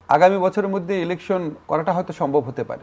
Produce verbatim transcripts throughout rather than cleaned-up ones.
আগামী বছরের মধ্যে ইলেকশন করাটা হয়তো সম্ভব হতে পারে।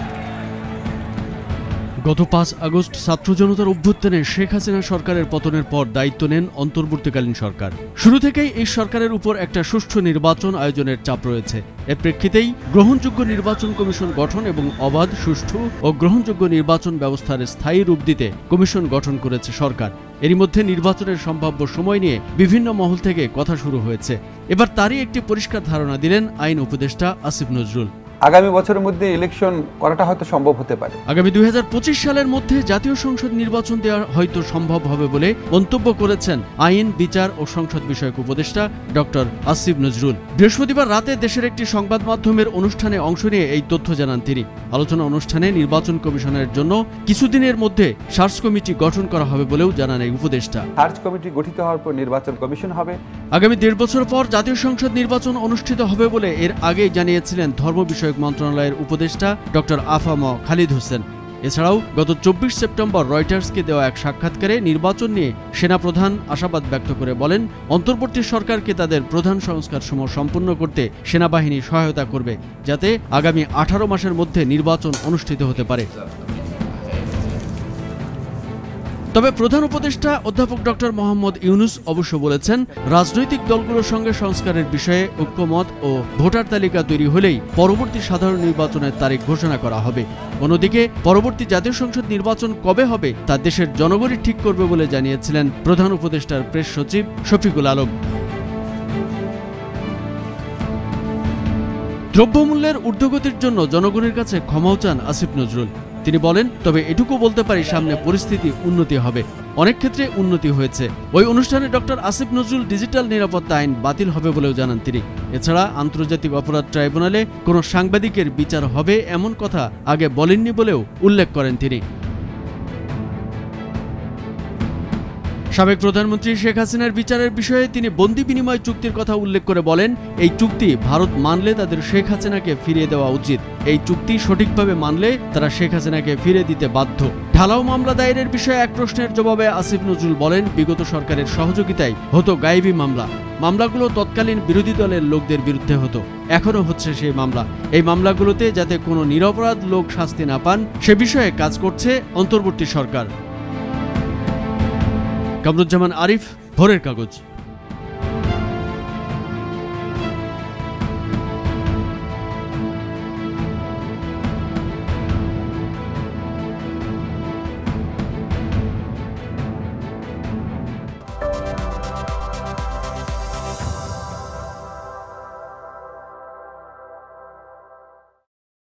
গত পাঁচ আগস্ট ছাত্র জনতার অভ্যুত্থানে শেখ হাসিনা সরকারের পতনের পর দায়িত্ব নেন অন্তর্বর্তীকালীন সরকার। শুরু থেকেই এই সরকারের উপর একটা সুষ্ঠু নির্বাচন আয়োজনের চাপ রয়েছে। এর প্রেক্ষিতেই গ্রহণযোগ্য নির্বাচন কমিশন গঠন এবং অবাধ, সুষ্ঠু ও গ্রহণযোগ্য নির্বাচন ব্যবস্থার স্থায়ী রূপ দিতে কমিশন গঠন করেছে সরকার। এরই মধ্যে নির্বাচনের সম্ভাব্য সময় নিয়ে বিভিন্ন মহল থেকে কথা শুরু হয়েছে। এবার তারই একটি পরিষ্কার ধারণা দিলেন আইন উপদেষ্টা আসিফ নজরুল। আগামী বছরের মধ্যে ইলেকশন করাটা হয়তো সম্ভব হতে পারে। আগামী দুই হাজার পঁচিশ সালের মধ্যে জাতীয় সংসদ নির্বাচন দেওয়া হয়তো সম্ভব হবে বলে মন্তব্য করেছেন আইন, বিচার ও সংসদ বিষয়ক উপদেষ্টা ডক্টর আসিফ নজরুল। বৃহস্পতিবার রাতে দেশের একটি সংবাদ মাধ্যমের অনুষ্ঠানে অংশ নিয়ে এই তথ্য জানান তিনি। আলোচনা অনুষ্ঠানে নির্বাচন কমিশনের জন্য কিছুদিনের মধ্যে সার্চ কমিটি গঠন করা হবে বলেও জানান এই উপদেষ্টা। সার্চ কমিটি গঠিত হওয়ার পর নির্বাচন কমিশন হবে। আগামী দেড় বছর পর জাতীয় সংসদ নির্বাচন অনুষ্ঠিত হবে বলে এর আগেই জানিয়েছিলেন ধর্ম বিষয়ক মন্ত্রণালয়ের উপদেষ্টা ডক্টর আফাম খালিদ হোসেন। এছাড়াও গত চব্বিশ সেপ্টেম্বর রয়টার্সকে দেওয়া এক সাক্ষাৎকারে নির্বাচন নিয়ে সেনাপ্রধান আশাবাদ ব্যক্ত করে বলেন, অন্তর্বর্তী সরকারকে তাদের প্রধান সংস্কারসমূহ সম্পূর্ণ করতে সেনাবাহিনী সহায়তা করবে, যাতে আগামী আঠারো মাসের মধ্যে নির্বাচন অনুষ্ঠিত হতে পারে। তবে প্রধান উপদেষ্টা অধ্যাপক ডক্টর মোহাম্মদ ইউনুস অবশ্য বলেছেন, রাজনৈতিক দলগুলোর সঙ্গে সংস্কারের বিষয়ে ঐক্যমত ও ভোটার তালিকা তৈরি হলেই পরবর্তী সাধারণ নির্বাচনের তারিখ ঘোষণা করা হবে। অন্যদিকে পরবর্তী জাতীয় সংসদ নির্বাচন কবে হবে তা দেশের জনগণই ঠিক করবে বলে জানিয়েছিলেন প্রধান উপদেষ্টার প্রেস সচিব শফিকুল আলম। দ্রব্যমূল্যের ঊর্ধ্বগতির জন্য জনগণের কাছে ক্ষমাও চান আসিফ নজরুল। তিনি বলেন, তবে এটুকু বলতে পারি, সামনে পরিস্থিতি উন্নতি হবে, অনেক ক্ষেত্রে উন্নতি হয়েছে। ওই অনুষ্ঠানে ডক্টর আসিফ নজরুল ডিজিটাল নিরাপত্তা আইন বাতিল হবে বলেও জানান তিনি। এছাড়া আন্তর্জাতিক অপরাধ ট্রাইব্যুনালে কোনো সাংবাদিকের বিচার হবে এমন কথা আগে বলেননি বলেও উল্লেখ করেন তিনি। সাবেক প্রধানমন্ত্রী শেখ হাসিনার বিচারের বিষয়ে তিনি বন্দি বিনিময় চুক্তির কথা উল্লেখ করে বলেন, এই চুক্তি ভারত মানলে তাদের শেখ হাসিনাকে ফিরিয়ে দেওয়া উচিত। এই চুক্তি সঠিকভাবে মানলে তারা শেখ হাসিনাকে ফিরে দিতে বাধ্য। ঢালাও মামলা দায়েরের বিষয়ে এক প্রশ্নের জবাবে আসিফ নজরুল বলেন, বিগত সরকারের সহযোগিতায় হতো গায়েবী মামলা। মামলাগুলো তৎকালীন বিরোধী দলের লোকদের বিরুদ্ধে হতো, এখনো হচ্ছে সেই মামলা। এই মামলাগুলোতে যাতে কোনো নিরপরাধ লোক শাস্তি না পান সে বিষয়ে কাজ করছে অন্তর্বর্তী সরকার। কামরুজ্জামান আরিফ, ভোরের কাগজ।